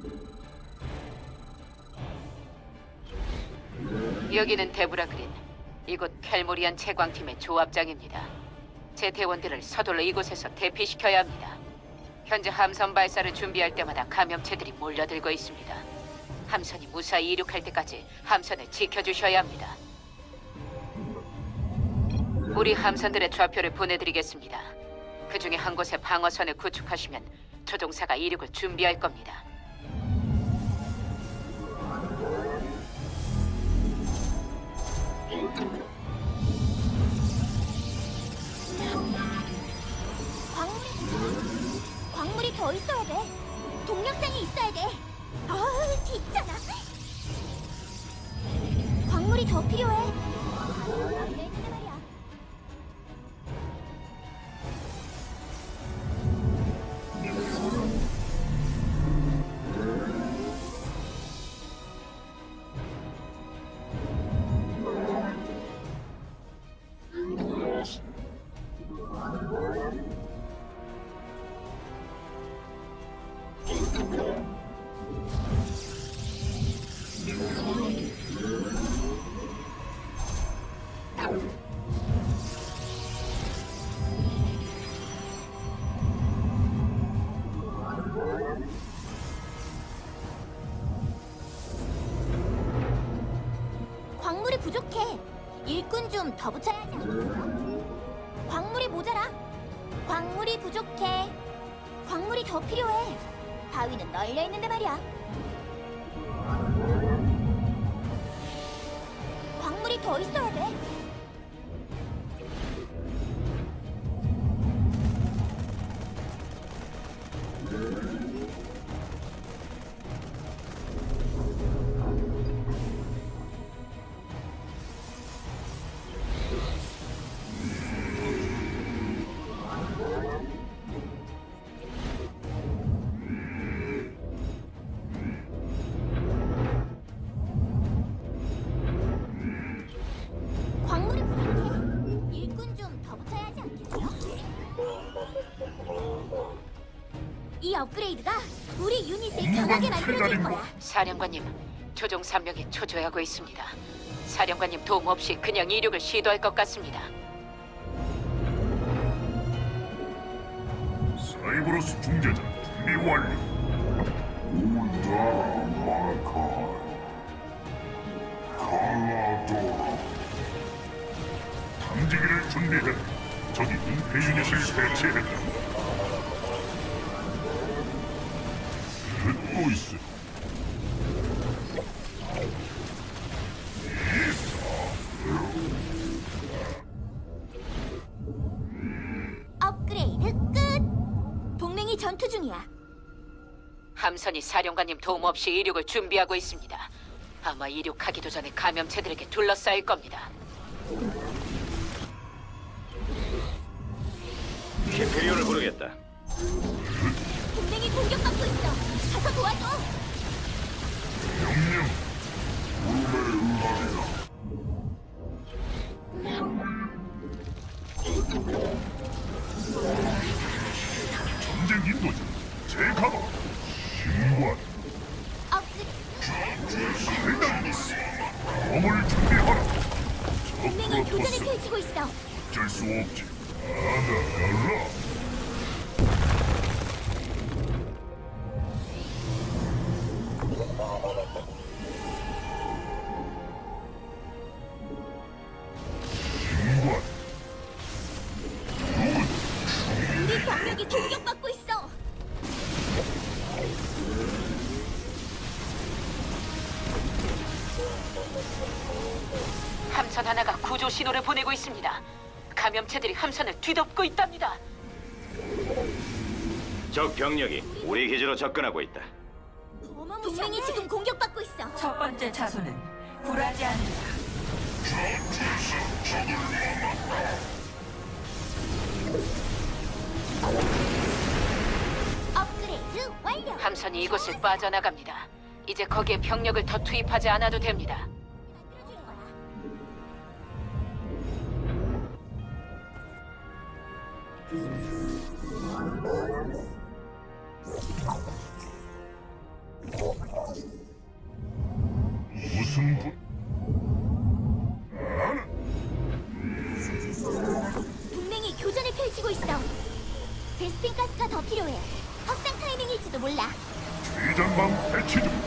여기는 데브라 그린. 이곳 켈모리안 채광팀의 조합장입니다. 제 대원들을 서둘러 이곳에서 대피시켜야 합니다. 현재 함선 발사를 준비할 때마다 감염체들이 몰려들고 있습니다. 함선이 무사히 이륙할 때까지 함선을 지켜주셔야 합니다. 우리 함선들의 좌표를 보내드리겠습니다. 그 중에 한 곳에 방어선을 구축하시면 조종사가 이륙을 준비할 겁니다. 광물이 더 있어야 돼. 동력장이 있어야 돼. 아우, 있잖아. 광물이 더 필요해. 광물이 부족해. 일꾼 좀 더 붙여야 하지 않겠어? 광물이 모자라. 광물이 부족해. 광물이 더 필요해. 바위는 널려 있는데 말이야. 광물이 더 있어야 돼. 광물이 부족해. 일꾼 좀 더 붙여야 하지 않겠어? 이 업그레이드가 우리 유닛을 강하게 만들어줄 거야. 사령관님, 조종 3명이 초조해하고 있습니다. 사령관님 도움 없이 그냥 이륙을 시도할 것 같습니다. 사이브러스 중재자 준비 완료. 울다 마카 칼라도라. 탐지기를 준비했다. 적이 은폐 유닛을 배치했다. 듣고 있어. 업그레이드 끝. 동맹이 전투 중이야. 함선이 사령관님 도움 없이 이륙을 준비하고 있습니다. 아마 이륙하기도 전에 감염체들에게 둘러싸일 겁니다. 히페리온을 부르겠다. 동맹이 공격받고 있어. 가서 도와줘. 명령. 꿈에 응하리라. 전쟁 인도자 제가도 신관 해당리스 검을 준비하라. 동맹이 교전을 저프로토스 펼치고 있어. 어쩔 수 없지. 아나갈라. 신관 우리 병력이 공격받고 있어. 함선 하나가 구조 신호를 보내고 있습니다. 감염체들이 함선을 뒤덮고 있답니다. 적 병력이 우리 기지로 접근하고 있다. 동맹이 지금 공격받고 있어. 첫 번째 차소는 굴하지 않는다. 업그레이드 완료. 함선이 이곳을 빠져나갑니다. 이제 거기에 병력을 더 투입하지 않아도 됩니다. 만들어줄 거야. 있을지도 몰라. 위장망 배치 중.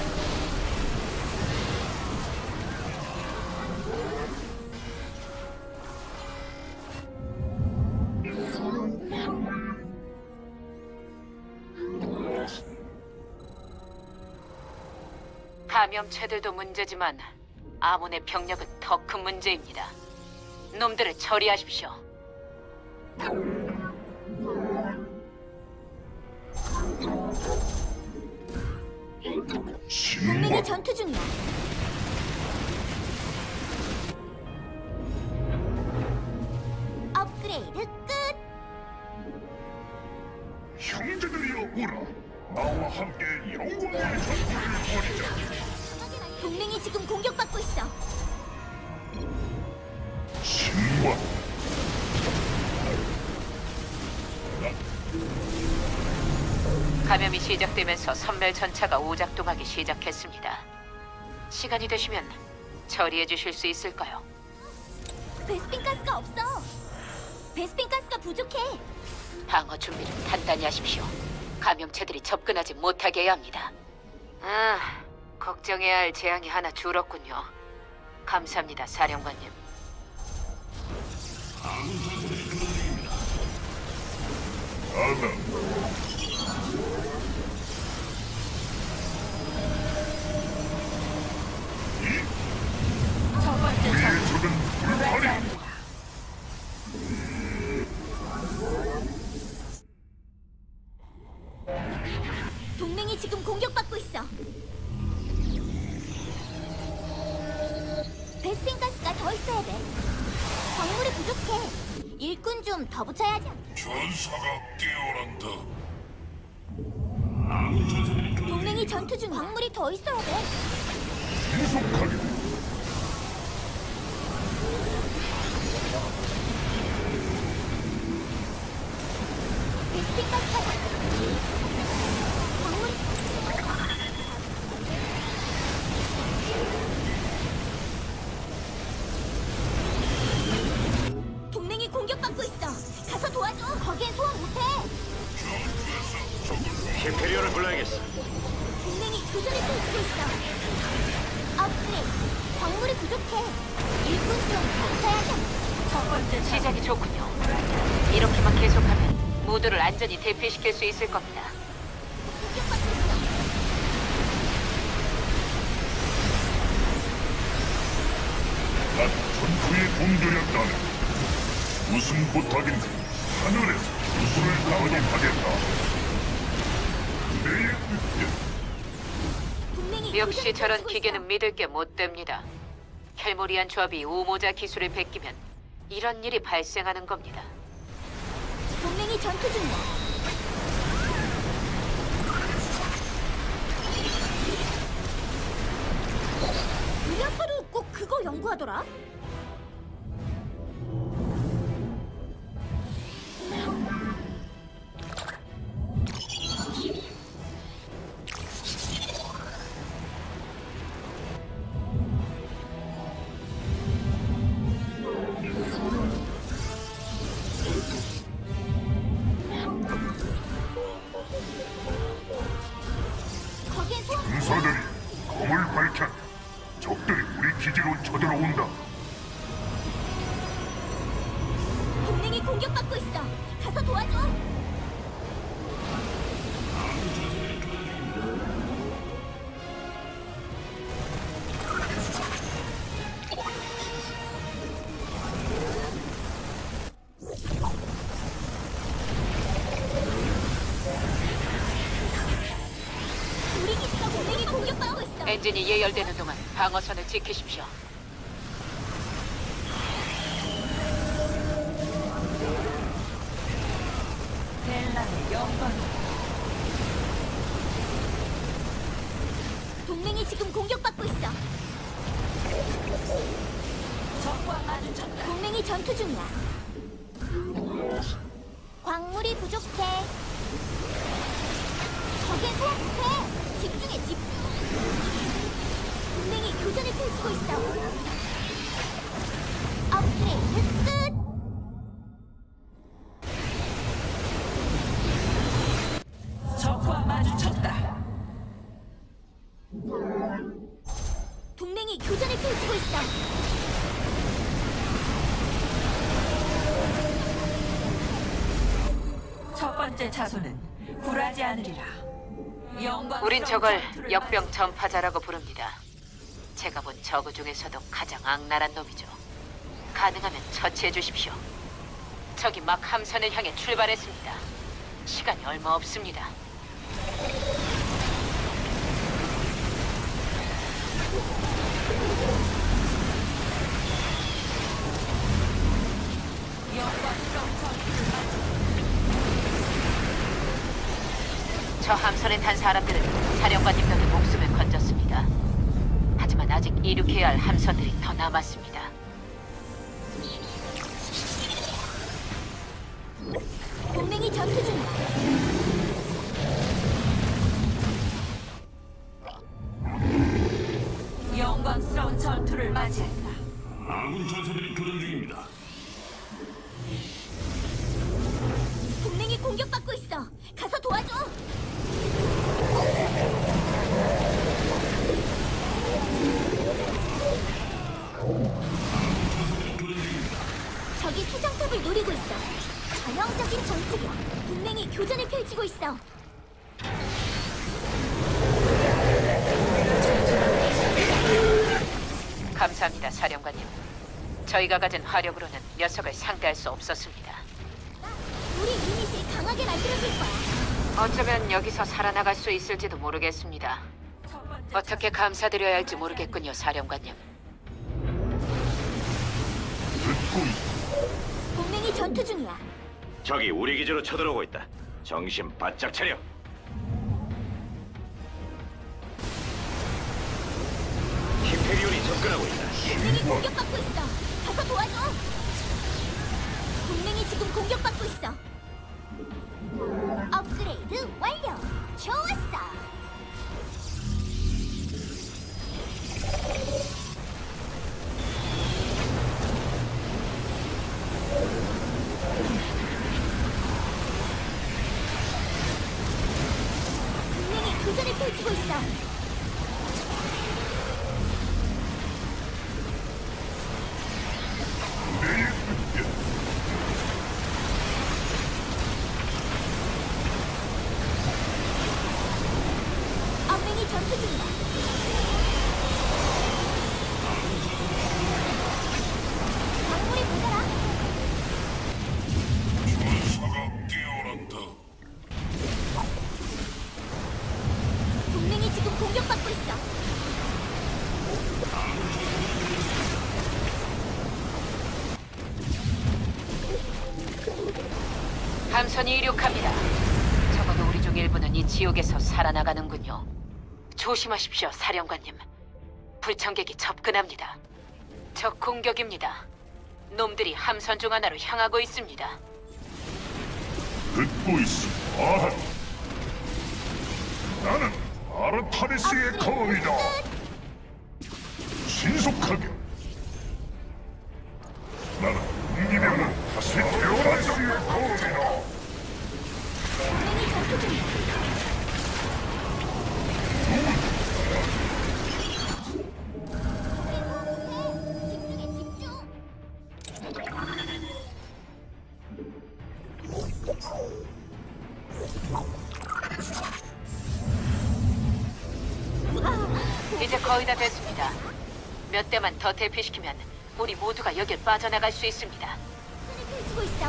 감염체들도 문제지만 아몬의 병력은 더 큰 문제입니다. 놈들을 처리하십시오. 신관. 동맹이 전투 중이야. 업그레이드 끝. 형제들이여 오라. 나와 함께 영광의 전투를 벌이자. 동맹이 지금 공격받고 있어. 신관. 감염이 시작되면서 선멸 전차가 오작동하기 시작했습니다. 시간이 되시면 처리해 주실 수 있을까요? 베스핀 가스가 없어. 베스핀 가스가 부족해. 방어 준비를 단단히 하십시오. 감염체들이 접근하지 못하게 해야 합니다. 아, 걱정해야 할 재앙이 하나 줄었군요. 감사합니다, 사령관님. 아담. 첫 번째 우리의 자손은 적은 불하지 불파리. 않는다. 동맹이 지금 공격받고 있어. 베스핀 가스가 더 있어야 돼. 광물이 부족해. 일꾼 좀 더 붙여야 하지 않겠어? 전사가 깨어난다. 동맹이 전투 중 광물이 더 있어야 돼. 신속하게. 베스핀 가스가 광물이 동맹이 공격받고 있어. 가서 도와줘. 거기엔 소환 못해. 히페리온을 불러야겠어. 동맹이 교전을 펼치고 있어. 업그레이드. 광물이 부족해. 일꾼 좀더 붙여야 돼. 첫 번째 자손 시작이 좋군요. 이렇게만 계속하면 모두를 안전히 대피시킬 수 있을 겁니다. 공격받고 있어. 난 전투에 공들였다네. 무슨 부탁인지 하늘에서 구슬을 가져가겠다. 내 뜻. 동맹이 역시 교전을 저런 펼치고 기계는 있어. 믿을 게 못 됩니다. 켈모리안 조합이 우모자 기술을 베끼면 이런 일이 발생하는 겁니다. 동맹이 전투 중이야. 우리 아빠도 꼭 그거 연구하더라. 거기엔 소환. 군사들이 검을 밝혔다. 적들이 우리 기지로 쳐들어온다. 동맹이 공격받고 있어. 가서 도와줘. 우리 기지가 동맹이 공격받고 있어. 엔진이 예열되는 동안 방어선을 지키십시오. 벨라의 영광이다. 동맹이 지금 공격받고 있어. 적과 마주쳤다. 동맹이 전투 중이야. 광물이 부족해. 거기엔 소환 못해. 집중해, 집중. 동맹이 교전을 펼치고 있어. 업그레이드 끝. 적과 마주 첫 번째 자손은 굴하지 않으리라. 영광스러운 우린 저걸 전투를 역병 전파자라고 부릅니다. 제가 본 저그 중에서도 가장 악랄한 놈이죠. 가능하면 처치해 주십시오. 적이 막 함선을 향해 출발했습니다. 시간이 얼마 없습니다. 영광스러운 전투를 마치 저 함선에 탄 사람들은 사령관님들의 목숨을 건졌습니다. 하지만 아직 이륙해야 할 함선들이 더 남았습니다. 동맹이 전투 중이야. 영광스러운 전투를 맞이한다. 아군 전사들이 교전 중입니다. 동맹이 공격받고 있어. 가서 도와줘. 적이 수정탑을 노리고 있어. 전형적인 전술이야. 동맹이 교전을 펼치고 있어. 감사합니다, 사령관님. 저희가 가진 화력으로는 녀석을 상대할 수 없었습니다. 우리 유닛을 강하게 만들어줄 거야. 어쩌면 여기서 살아나갈 수 있을지도 모르겠습니다. 첫 번째 어떻게 감사드려야 할지 모르겠군요, 사령관님. 동맹이 전투 중이야. 적이 우리 기지로 쳐들어오고 있다. 정신 바짝 차려. 히페리온이 접근하고 있다. 동맹이 공격받고 있어. 가서 도와줘. 동맹이 지금 공격받고 있어. 업그레이드 완료. 좋았어. 동맹이 교전을 펼치고 있어. 동맹이 전투 중이야. 광물이 모자라. 전사가 깨어났다. 동맹이 지금 공격받고 있어. 함선이 이륙합니다. 적어도 우리 중 일부는 이 지옥에서 살아나가는군요. 조심하십시오, 사령관님. 불청객이 접근합니다. 적 공격입니다. 놈들이 함선 중 하나로 향하고 있습니다. 듣고 있어. 아한. 나는 아르타니스의 검이다. 신속하게. 나는 공기병은 다시 태어난 자의 검이다. 동맹이 전투 중이야. 집중해, 집중. 이제 거의 다 됐습니다. 몇 대만 더 대피시키면 우리 모두가 여길 빠져나갈 수 있습니다. 교전을 펼치고 있어.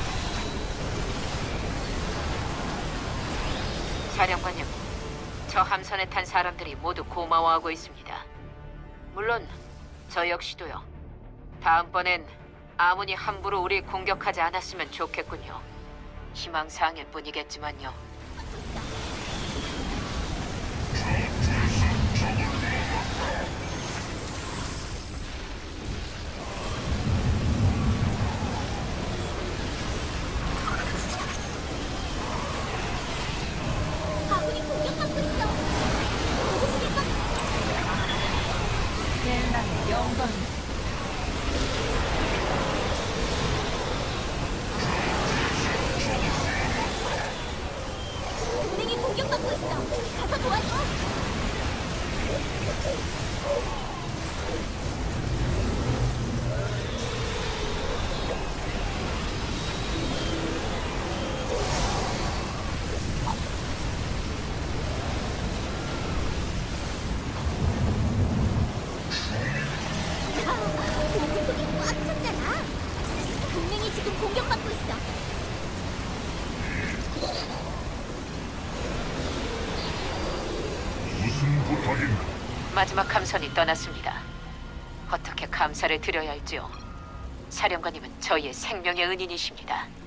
사령관님, 저 함선에 탄 사람들이 모두 고마워하고 있습니다. 물론 저 역시도요. 다음번엔 아무니 함부로 우리 공격하지 않았으면 좋겠군요. 희망사항일 뿐이겠지만요. 아군이 공격받고 있어. 보고 싶을 것. 델라의 영광. 동맹이 공격받고 있어. 가서 도와줘. 무슨 부탁인가? 마지막 감선이 떠났습니다. 어떻게 감사를 드려야 할지요? 사령관님은 저희의 생명의 은인이십니다.